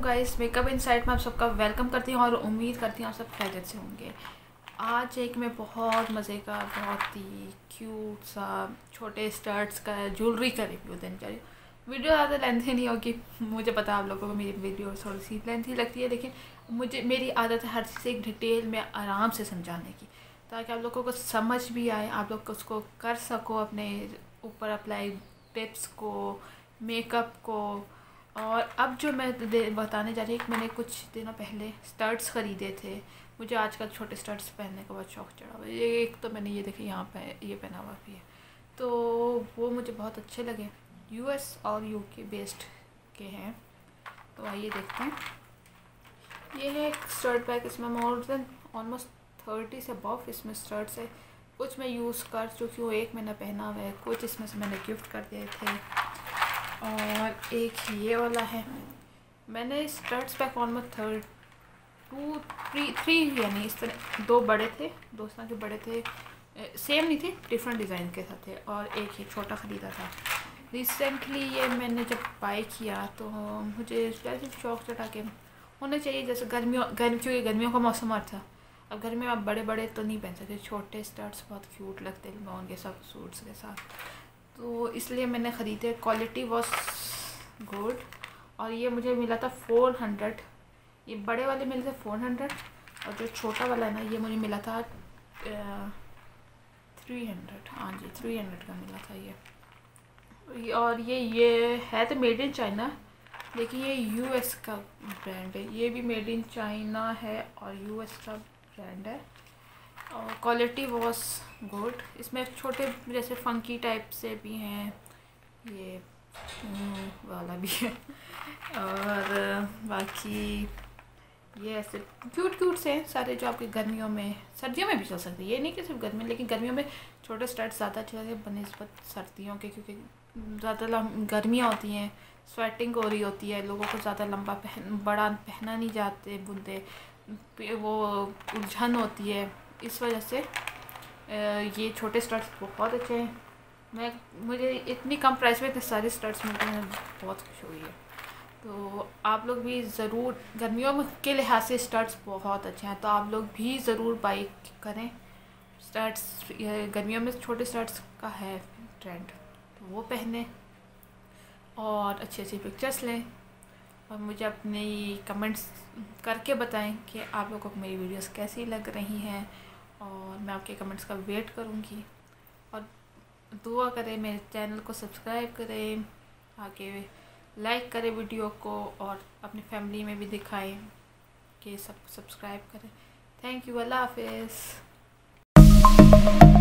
Guys, makeup insight में आप सबका वेलकम करती हूँ और उम्मीद करती हूँ आप सब खैरियत से होंगे। आज एक मैं बहुत मज़े का, बहुत ही क्यूट सा छोटे स्टर्ट्स का ज्वेलरी का रिव्यू देने जा रही हूँ। वीडियो ज़्यादा लेंथी नहीं होगी, मुझे पता है आप लोगों को मेरी वीडियो थोड़ी सी लेंथी लगती है, लेकिन मेरी आदत है हर चीज़ एक डिटेल में आराम से समझाने की, ताकि आप लोगों को समझ भी आए, आप लोग उसको कर सको अपने ऊपर अप्लाई, टिप्स को, मेकअप को। और अब जो मैं बताने जा रही हूँ, मैंने कुछ दिनों पहले स्टर्ट्स ख़रीदे थे। मुझे आजकल छोटे स्टर्ट्स पहनने का बहुत शौक़ चढ़ा हुआ है। ये एक तो मैंने ये देखे यहाँ पे ये पहना हुआ भी है, तो वो मुझे बहुत अच्छे लगे। यूएस और यूके बेस्ड के हैं, तो आइए देखते हैं। ये है एक स्टर्ट बैग, इसमें मोर देन ऑलमोस्ट 30 से अबव इसमें स्टर्ट्स है। कुछ मैं यूज़ कर चुकी हूँ, एक मैंने पहना हुआ है, कुछ इसमें से मैंने गिफ्ट कर दिए थे, और एक ये वाला है। मैंने स्टर्ट्स पैक ऑलमोस्ट 3 यानी इस तरह 2 बड़े थे, 2 तरह के बड़े थे, सेम नहीं थे, डिफरेंट डिज़ाइन के साथ थे, और एक ही छोटा ख़रीदा था। रिसेंटली ये मैंने जब बाई किया तो मुझे वैसे शौक चढ़ा के होने चाहिए, जैसे क्योंकि गर्मियों का मौसम और था। अब गर्मी में आप बड़े बड़े तो नहीं पहन सकते, छोटे स्टर्ट्स बहुत क्यूट लगते हैं लॉन्ग के सब सूट्स के साथ, तो इसलिए मैंने ख़रीदे। क्वालिटी वॉज गुड, और ये मुझे मिला था 400। ये बड़े वाले मिले थे 400, और जो छोटा वाला है ना, ये मुझे मिला था 300। हाँ जी, 300 का मिला था ये। और ये है तो मेड इन चाइना, लेकिन ये यूएस का ब्रांड है। ये भी मेड इन चाइना है और यूएस का ब्रांड है, और क्वालिटी वॉज गुड। इसमें छोटे जैसे फंकी टाइप से भी हैं, ये वाला भी है, और बाकी ये ऐसे क्यूट से हैं सारे, जो आपके गर्मियों में, सर्दियों में भी चल सकते हैं। ये नहीं कि सिर्फ गर्मी, लेकिन गर्मियों में छोटे स्टर्ट्स ज़्यादा अच्छे लगते हैं बनिस्बत सर्दियों के, क्योंकि ज़्यादा गर्मियाँ होती हैं, स्वेटिंग हो रही होती है, लोगों को ज़्यादा लंबा बड़ा पहना नहीं जाते, बुनते वो उलझन होती है, इस वजह से ये छोटे स्टर्ट्स बहुत अच्छे हैं। मुझे इतनी कम प्राइस में इतने सारे स्टर्ट्स मिलते हैं, बहुत खुश हुई है। तो आप लोग भी ज़रूर, गर्मियों के लिहाज से स्टर्ट्स बहुत अच्छे हैं, तो आप लोग भी ज़रूर बाई करें स्टर्ट्स। गर्मियों में छोटे स्टर्ट्स का है ट्रेंड, तो वो पहने और अच्छी पिक्चर्स लें, और मुझे अपनी कमेंट्स करके बताएं कि आप लोगों को मेरी वीडियोस कैसी लग रही हैं, और मैं आपके कमेंट्स का वेट करूँगी। और दुआ करें, मेरे चैनल को सब्सक्राइब करें, आगे लाइक करें वीडियो को, और अपनी फैमिली में भी दिखाएं कि सब सब्सक्राइब करें। थैंक यू, अल्लाह हाफिज़।